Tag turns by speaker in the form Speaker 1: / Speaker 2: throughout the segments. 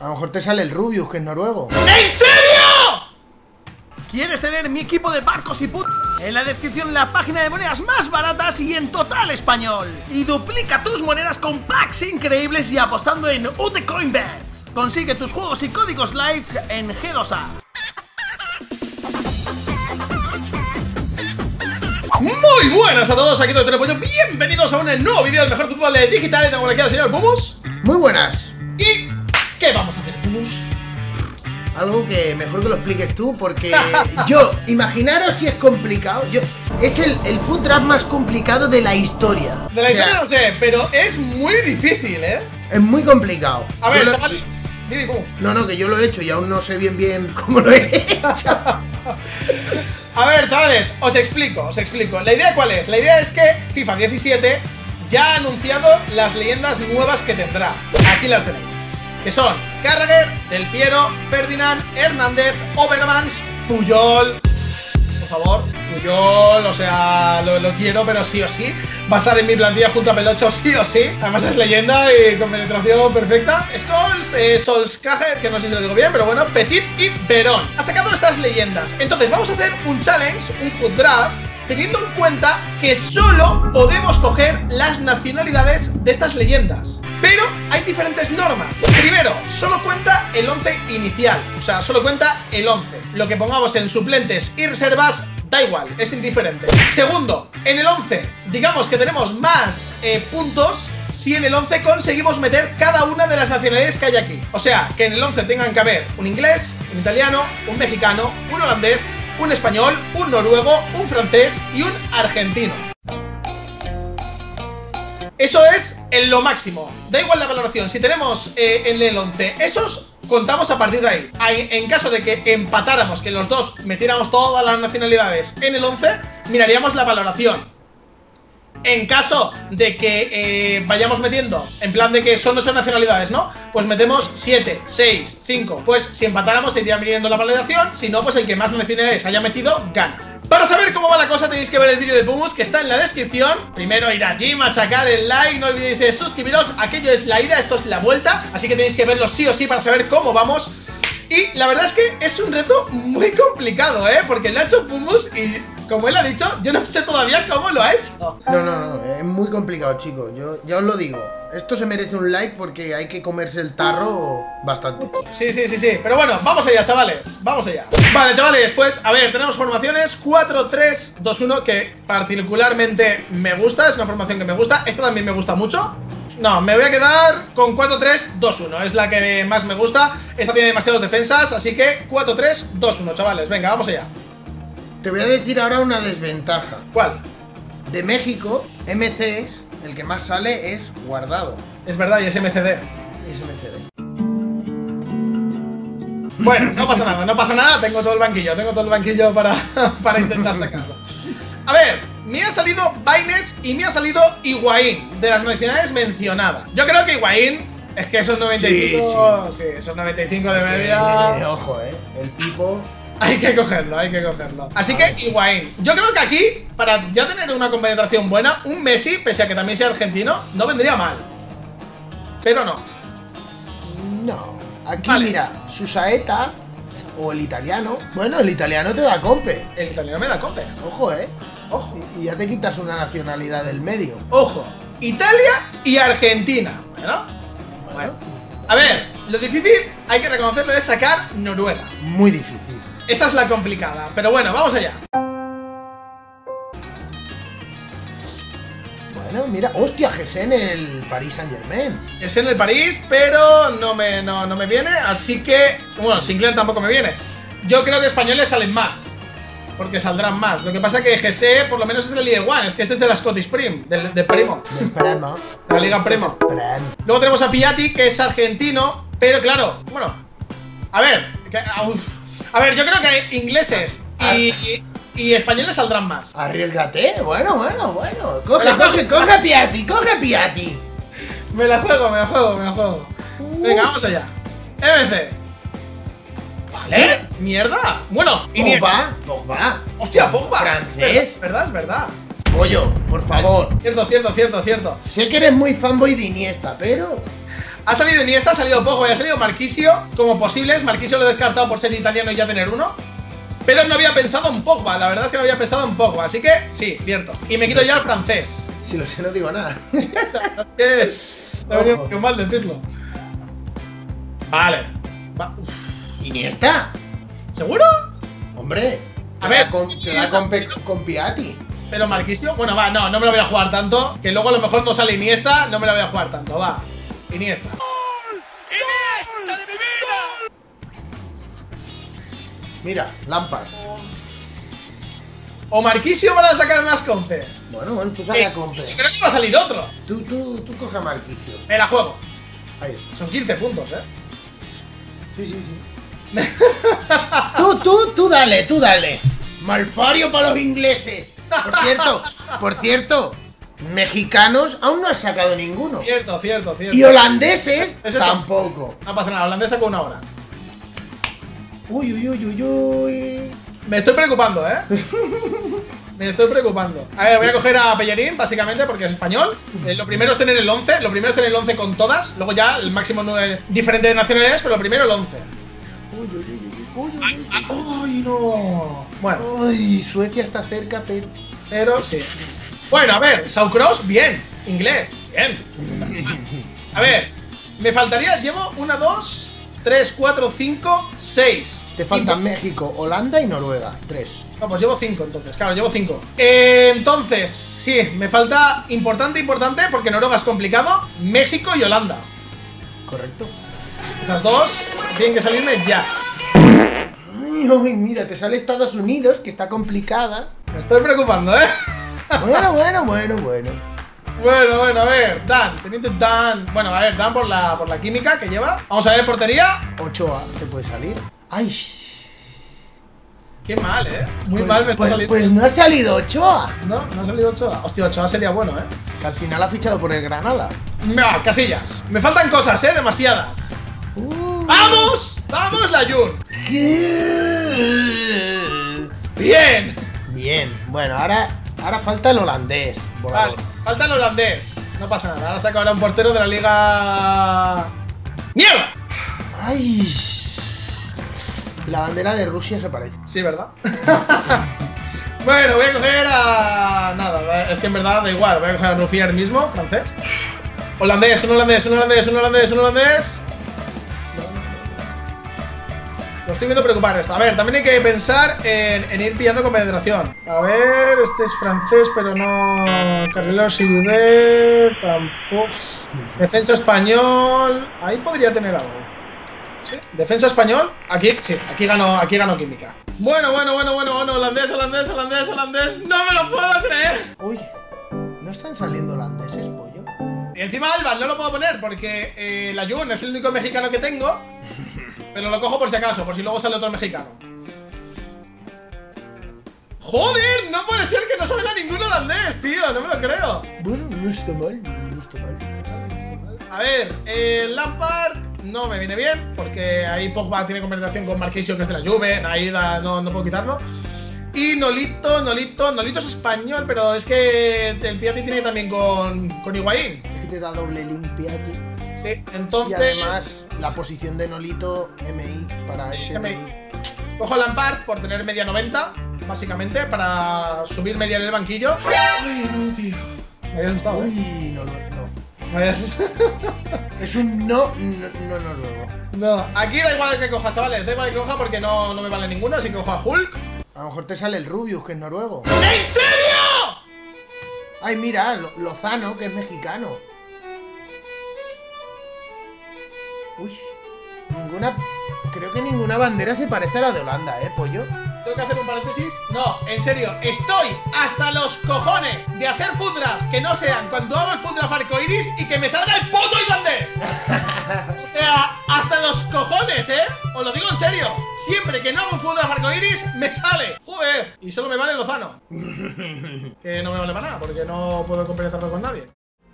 Speaker 1: A lo mejor te sale el Rubius, que es noruego.
Speaker 2: ¿En serio? ¿Quieres tener mi equipo de barcos y put? En la descripción la página de monedas más baratas y en total español. Y duplica tus monedas con packs increíbles y apostando en UTCoinBets. Consigue tus juegos y códigos live en G2A. Muy buenas a todos, aquí Doctor Pollo. Bienvenidos a un nuevo vídeo del mejor fútbol digital. Tengo aquí al señor Pumus.
Speaker 1: Muy buenas.
Speaker 2: ¿Y qué vamos a hacer, Pumus?
Speaker 1: Algo que mejor que lo expliques tú, porque imaginaros si es complicado. Es el foot draft más complicado de la historia.
Speaker 2: De la historia no sé, pero es muy difícil, ¿eh?
Speaker 1: Es muy complicado.
Speaker 2: A ver, chavales, dime cómo.
Speaker 1: No, que yo lo he hecho y aún no sé bien cómo lo he hecho.
Speaker 2: A ver, chavales, os explico. ¿La idea cuál es? La idea es que FIFA 17 ya ha anunciado las leyendas nuevas que tendrá. Aquí las tenéis. Que son Carragher, Del Piero, Ferdinand, Hernández, Overmans, Puyol. Por favor, Puyol, o sea, lo quiero, pero sí o sí va a estar en mi plantilla junto a Pelocho, sí o sí. Además es leyenda y con penetración perfecta. Scholes, Solskjaer, que no sé si lo digo bien, pero bueno, Petit y Verón. Ha sacado estas leyendas. Entonces vamos a hacer un challenge, un foot draft, teniendo en cuenta que solo podemos coger las nacionalidades de estas leyendas. Pero hay diferentes normas. Primero, solo cuenta el 11 inicial. O sea, solo cuenta el 11. Lo que pongamos en suplentes y reservas da igual, es indiferente. Segundo, en el 11, digamos que tenemos más puntos si en el 11 conseguimos meter cada una de las nacionalidades que hay aquí. O sea, que en el 11 tengan que haber un inglés, un italiano, un mexicano, un holandés, un español, un noruego, un francés y un argentino. Eso es en lo máximo. Da igual la valoración. Si tenemos en el 11 esos, contamos a partir de ahí. En caso de que empatáramos, que los dos metiéramos todas las nacionalidades en el 11, miraríamos la valoración. En caso de que vayamos metiendo, en plan de que son 8 nacionalidades, ¿no? Pues metemos 7, 6, 5. Pues si empatáramos se iría midiendo la valoración. Si no, pues el que más nacionalidades haya metido, gana. Para saber cómo va la cosa tenéis que ver el vídeo de Pumus, que está en la descripción. Primero ir allí, machacar el like, no olvidéis de suscribiros. Aquello es la ida, esto es la vuelta, así que tenéis que verlo sí o sí para saber cómo vamos. Y la verdad es que es un reto muy complicado, porque lo ha hecho Pumus y, como él ha dicho, yo no sé todavía cómo lo ha hecho.
Speaker 1: No, es muy complicado, chicos. Yo ya os lo digo. Esto se merece un like porque hay que comerse el tarro bastante.
Speaker 2: Sí, pero bueno, vamos allá, chavales, vamos allá. Vale, chavales, pues a ver, tenemos formaciones 4-3-2-1, que particularmente me gusta, es una formación que me gusta. Esta también me gusta mucho. No, me voy a quedar con 4-3-2-1, es la que más me gusta. Esta tiene demasiadas defensas, así que 4-3-2-1, chavales, venga, vamos allá.
Speaker 1: Te voy a decir ahora una desventaja.
Speaker 2: ¿Cuál?
Speaker 1: De México, MCs, el que más sale es Guardado.
Speaker 2: Es verdad, y es MCD.
Speaker 1: Es MCD.
Speaker 2: Bueno, no pasa nada, tengo todo el banquillo para intentar sacarlo. A ver, me ha salido Baines y me ha salido Higuaín, de las nacionalidades mencionadas. Yo creo que Higuaín, es que esos 95, sí, esos 95 de media.
Speaker 1: Ojo, el Pipo.
Speaker 2: Hay que cogerlo. Así que Higuaín. Yo creo que aquí, para ya tener una compenetración buena, un Messi, pese a que también sea argentino, no vendría mal. Pero no.
Speaker 1: No. Aquí vale. Mira, Susaeta o el italiano. Bueno, el italiano te da compe.
Speaker 2: El italiano me da compe.
Speaker 1: Ojo,
Speaker 2: Ojo.
Speaker 1: Y ya te quitas una nacionalidad del medio.
Speaker 2: Ojo. Italia y Argentina. Bueno. A ver, lo difícil, hay que reconocerlo, es sacar Noruega.
Speaker 1: Muy difícil.
Speaker 2: Esa es la complicada, pero bueno, vamos allá.
Speaker 1: Bueno, mira, hostia, Gessé en el Paris Saint-Germain.
Speaker 2: Es en el París, pero no me viene, así que... Bueno, Sinclair tampoco me viene. Yo creo que españoles salen más, porque saldrán más. Lo que pasa es que Gessé por lo menos es de la Liga One, es que este es de la Scottish Prem, de Primo.
Speaker 1: Del Premo.
Speaker 2: De la Liga Premo. Luego tenemos a Piatti, que es argentino, pero claro, bueno, a ver, yo creo que ingleses y españoles saldrán más.
Speaker 1: Arriesgate, bueno. Coge Piatti.
Speaker 2: Me la juego. Venga, vamos allá. MC. ¿Vale? ¿Mierda? Bueno,
Speaker 1: Pogba.
Speaker 2: Hostia, Pogba.
Speaker 1: Francés.
Speaker 2: Es verdad.
Speaker 1: Pollo, por favor.
Speaker 2: Cierto.
Speaker 1: Sé que eres muy fanboy de Iniesta, pero...
Speaker 2: Ha salido Iniesta, ha salido Pogba y ha salido Marchisio como posibles. Marchisio lo he descartado por ser italiano y ya tener uno. Pero no había pensado en Pogba, la verdad es que no había pensado en Pogba. Así que sí, cierto. Y me quito ya el francés.
Speaker 1: Si lo sé, no digo nada.
Speaker 2: Qué mal decirlo. Vale.
Speaker 1: ¿Iniesta?
Speaker 2: ¿Seguro?
Speaker 1: Hombre.
Speaker 2: A ver,
Speaker 1: te da con Piatti.
Speaker 2: Pero Marchisio, bueno, va, no me lo voy a jugar tanto. Que luego a lo mejor no sale Iniesta, no me lo voy a jugar tanto, va. Iniesta.
Speaker 3: ¡Iniesta de mi vida!
Speaker 1: Mira, Lampard.
Speaker 2: O Marchisio para sacar más compe.
Speaker 1: Bueno, tú saca compe.
Speaker 2: Creo que va a salir otro.
Speaker 1: Tú coge a Marchisio.
Speaker 2: Me la juego.
Speaker 1: Ahí está.
Speaker 2: Son 15 puntos,
Speaker 1: Sí. tú dale. Malfario para los ingleses. Por cierto, mexicanos aún no has sacado ninguno.
Speaker 2: Cierto.
Speaker 1: Y holandeses tampoco.
Speaker 2: No pasa nada, holandesa con una hora.
Speaker 1: Uy.
Speaker 2: Me estoy preocupando, Me estoy preocupando. A ver, voy a coger a Pellerín, básicamente, porque es español. Lo primero es tener el 11. Lo primero es tener el 11 con todas. Luego ya el máximo no es diferente de nacionalidades, pero lo primero el 11. ¡Uy, no! Bueno.
Speaker 1: Uy, Suecia está cerca,
Speaker 2: pero sí. Bueno, a ver, Saucross, bien. Inglés, bien. A ver, me faltaría, llevo 1, 2, 3, 4, 5, 6.
Speaker 1: Te faltan México, Holanda y Noruega. 3.
Speaker 2: No, pues llevo 5 entonces, claro, llevo 5. Entonces, sí, me falta importante, porque Noruega es complicado, México y Holanda.
Speaker 1: Correcto.
Speaker 2: Esas dos tienen que salirme ya.
Speaker 1: Ay, mira, te sale Estados Unidos, que está complicada.
Speaker 2: Me estoy preocupando,
Speaker 1: Bueno.
Speaker 2: Bueno, a ver, Dan, teniente Dan. Bueno, a ver, Dan por la química que lleva. Vamos a ver, portería.
Speaker 1: Ochoa, te puede salir. Ay.
Speaker 2: Qué mal, Muy mal me está saliendo.
Speaker 1: Pues no ha salido Ochoa.
Speaker 2: No ha salido Ochoa. Hostia, Ochoa sería bueno,
Speaker 1: Que al final ha fichado por el Granada.
Speaker 2: Venga, Casillas. Me faltan cosas, demasiadas. ¡Vamos! ¡Vamos, la Jun! Bien.
Speaker 1: Bueno, ahora falta el holandés.
Speaker 2: Vale, falta el holandés. No pasa nada. Ahora saco ahora un portero de la liga. ¡Mierda!
Speaker 1: Ay. La bandera de Rusia se parece.
Speaker 2: Sí, ¿verdad? Bueno, voy a coger a... Nada, es que en verdad da igual. Voy a coger a Rufier mismo, francés. Holandés, un holandés. Lo estoy viendo preocupar esto. A ver, también hay que pensar en ir pillando concentración. A ver, este es francés, pero no... Carrilero Sidibé, tampoco... Defensa español... Ahí podría tener algo. ¿Sí? Defensa español, aquí, sí, aquí gano química. Bueno, holandés. No me lo puedo creer.
Speaker 1: Uy, ¿no están saliendo holandeses, pollo?
Speaker 2: Y encima Alba no lo puedo poner porque la Jun es el único mexicano que tengo. Pero lo cojo por si acaso, por si luego sale otro mexicano. ¡Joder! No puede ser que no salga ningún holandés, tío, no me lo creo.
Speaker 1: Bueno, no está mal.
Speaker 2: A ver, Lampard no me viene bien, porque ahí Pogba tiene conversación con Marchisio, que es de la Juve, ahí no puedo quitarlo. Y Nolito es español, pero es que el Piatti tiene también con Higuaín.
Speaker 1: Es que te da doble link Piatti.
Speaker 2: Sí, entonces...
Speaker 1: Y además, la posición de Nolito, MI, para ese MI.
Speaker 2: Cojo a Lampard por tener media 90, básicamente, para subir media en el banquillo. Ay, no, tío. Me había asustado,
Speaker 1: Uy, no.
Speaker 2: Me había asustado.
Speaker 1: Es un no noruego.
Speaker 2: No, aquí da igual el que coja, chavales. Da igual el que coja porque no me vale ninguno, así que cojo a Hulk.
Speaker 1: A lo mejor te sale el Rubius, que es noruego.
Speaker 2: ¿En serio?
Speaker 1: Ay, mira, Lozano, que es mexicano. Uy, creo que ninguna bandera se parece a la de Holanda, pollo.
Speaker 2: Tengo que hacer un paréntesis. No, en serio, estoy hasta los cojones de hacer food drafts que no sean cuando hago el food draft arcoiris y que me salga el puto irlandés. O sea, hasta los cojones, os lo digo en serio. Siempre que no hago un food draft arcoiris, me sale. Joder, y solo me vale Lozano. Que no me vale para nada, porque no puedo compenetrarlo con nadie.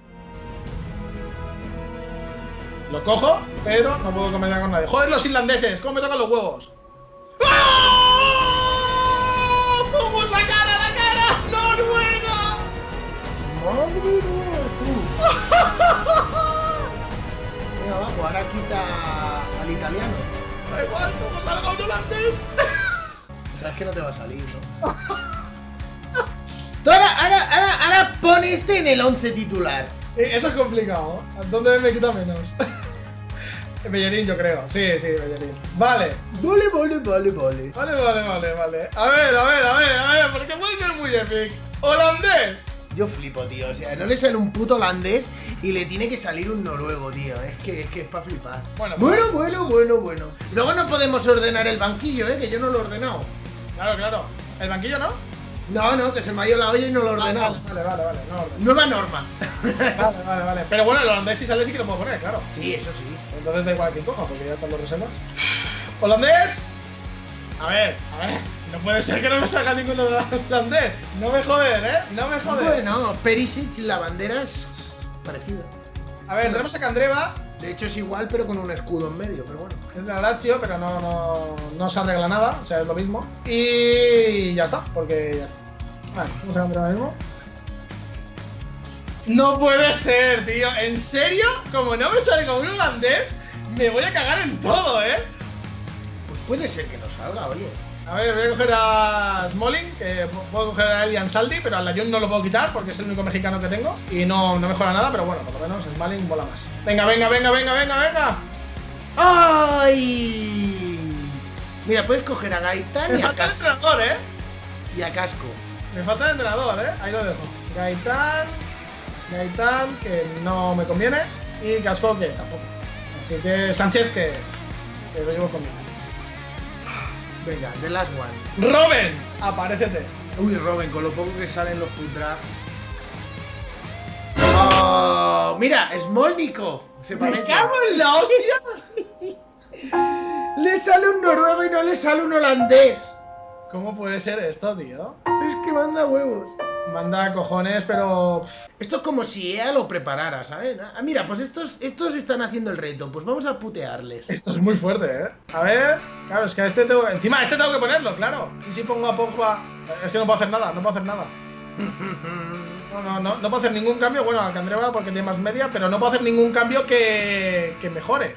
Speaker 2: Lo cojo, pero no puedo competir con nadie. Joder, los irlandeses, ¿cómo me tocan los huevos? ¡Cómo es la cara! ¡Noruega!
Speaker 1: ¡Madre mía, tú! Venga, va, pues ahora quita al italiano.
Speaker 2: Da igual, como salga un holandés.
Speaker 1: Sabes que no te va a salir, ¿no? Tú ahora pon este en el 11 titular.
Speaker 2: Eso es complicado. ¿Dónde me quita menos? Bellerín, yo creo. Sí, Bellerín. Vale.
Speaker 1: Vale.
Speaker 2: Vale. A ver, porque puede ser muy epic. Holandés.
Speaker 1: Yo flipo, tío. O sea, no le sale un puto holandés y le tiene que salir un noruego, tío. Es que es para flipar.
Speaker 2: Bueno.
Speaker 1: Luego no podemos ordenar el banquillo, que yo no lo he ordenado.
Speaker 2: Claro. ¿El banquillo no?
Speaker 1: No, que se me ha ido la olla y no lo he ordenado.
Speaker 2: Vale. No ordeno.
Speaker 1: Nueva norma.
Speaker 2: Vale. Pero bueno, el holandés si sale sí que lo puedo poner, claro.
Speaker 1: Sí, eso sí.
Speaker 2: Entonces da igual que coja, porque ya están los reservas. ¿Holandés? A ver. No puede ser que no me salga ninguno de holandés. No me joder, No me joder.
Speaker 1: Bueno, Perisic, la bandera es parecida.
Speaker 2: A ver, tenemos a Candreva.
Speaker 1: De hecho es igual, pero con un escudo en medio, pero bueno.
Speaker 2: Es de la Lazio, pero no se arregla nada, o sea, es lo mismo. Y ya está, porque ya está. Vale, vamos a cambiar ahora mismo. No puede ser, tío. ¿En serio? Como no me sale con un holandés, me voy a cagar en todo,
Speaker 1: Pues puede ser que no salga, oye.
Speaker 2: A ver, voy a coger a Smalling, que puedo coger a Elian Saldi, pero a la Jun no lo puedo quitar porque es el único mexicano que tengo. Y no mejora nada, pero bueno, por lo menos Smalling mola más. Venga.
Speaker 1: ¡Ay! Mira, puedes coger a Gaitán
Speaker 2: Me
Speaker 1: y a
Speaker 2: falta el
Speaker 1: Casco.
Speaker 2: entrenador,
Speaker 1: Y a Casco.
Speaker 2: Me falta el entrenador, ahí lo dejo. Gaitán, que no me conviene. Y Casco, que tampoco. Así que Sánchez, que lo llevo conmigo.
Speaker 1: Venga, the last one.
Speaker 2: Robben, aparécete.
Speaker 1: Uy, Robben, con lo poco que salen los full draft. ¡Oh! Mira, Smolnikov. Se parece.
Speaker 2: ¡Me cago en la hostia!
Speaker 1: Le sale un noruego y no le sale un holandés.
Speaker 2: ¿Cómo puede ser esto, tío?
Speaker 1: Es que manda huevos.
Speaker 2: Manda cojones, pero...
Speaker 1: Esto es como si EA lo preparara, ¿sabes? Ah, mira, pues estos están haciendo el reto. Pues vamos a putearles.
Speaker 2: Esto es muy fuerte, A ver... Claro, es que a este tengo... Encima, a este tengo que ponerlo, claro. Y si pongo a Pogba... Es que no puedo hacer nada, No puedo hacer ningún cambio. Bueno, a Candreva porque tiene más media, pero no puedo hacer ningún cambio que mejore.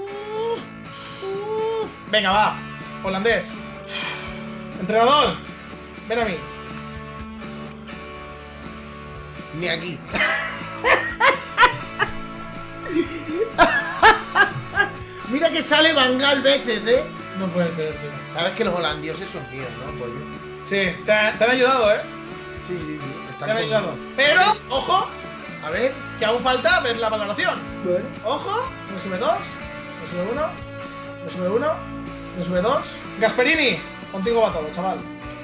Speaker 2: Venga, va. Holandés. Entrenador. Ven a mí.
Speaker 1: Ni aquí. Mira que sale Van Gaal veces,
Speaker 2: No puede ser, tío.
Speaker 1: Sabes que los holandioses son míos, ¿no, pollo?
Speaker 2: Sí, te han ayudado,
Speaker 1: Sí.
Speaker 2: Te han ayudado. Pero, ojo,
Speaker 1: A ver.
Speaker 2: que aún falta ver la valoración.
Speaker 1: Bueno.
Speaker 2: Ojo, me sube 2, me sube 1, me sube 1, me sube 2. Gasperini, contigo va todo, chaval.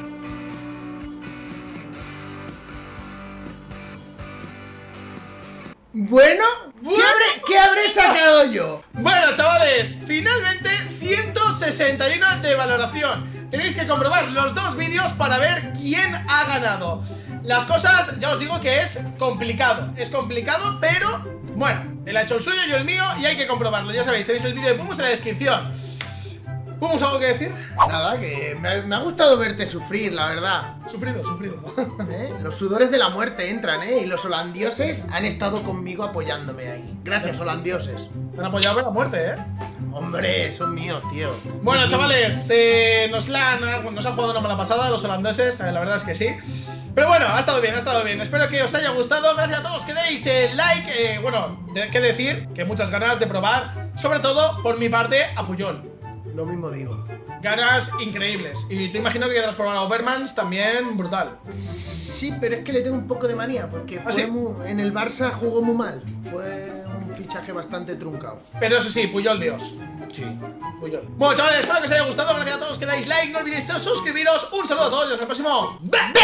Speaker 1: Bueno, ¿qué habré sacado yo?
Speaker 2: Bueno, chavales, finalmente 161 de valoración. Tenéis que comprobar los dos vídeos para ver quién ha ganado. Las cosas, ya os digo que es complicado, pero bueno, él ha hecho el suyo, yo el mío y hay que comprobarlo. Ya sabéis, tenéis el vídeo de Pumus en la descripción. ¿Pumus, algo que decir?
Speaker 1: Nada, que me ha gustado verte sufrir, la verdad.
Speaker 2: Sufrido.
Speaker 1: Los sudores de la muerte entran, y los holandioses han estado conmigo apoyándome ahí. Gracias, holandioses.
Speaker 2: Me han apoyado a la muerte,
Speaker 1: Hombre, son míos, tío.
Speaker 2: Bueno, chavales, nos han jugado una mala pasada los holandeses, la verdad es que sí. Pero bueno, ha estado bien. Espero que os haya gustado. Gracias a todos que deis el like. Bueno, qué decir, que muchas ganas de probar, sobre todo por mi parte, a Puyol.
Speaker 1: Lo mismo digo.
Speaker 2: Ganas increíbles. Y te imagino que querrás probar a Overmans también, brutal.
Speaker 1: Sí, pero es que le tengo un poco de manía, porque
Speaker 2: ¿Ah, sí?
Speaker 1: en el Barça jugó muy mal. Fue un fichaje bastante truncado.
Speaker 2: Pero eso sí, Puyol Dios.
Speaker 1: Sí.
Speaker 2: Puyol. Bueno, chavales, espero que os haya gustado. Gracias a todos que dais like. No olvidéis suscribiros. Un saludo a todos y hasta el próximo.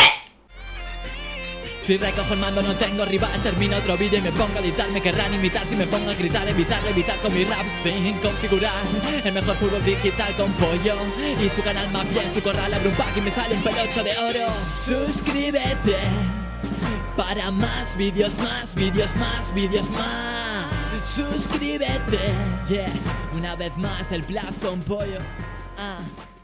Speaker 4: Si recojo el mando no tengo rival, termino otro vídeo y me pongo a editar. Me querrán imitar si me pongo a gritar, evitar con mi rap sin configurar. El mejor fútbol digital con Pollo y su canal más bien, su corral abre un pack y me sale un pelocho de oro. Suscríbete para más vídeos, más. Suscríbete, yeah. Una vez más el Bluff con Pollo.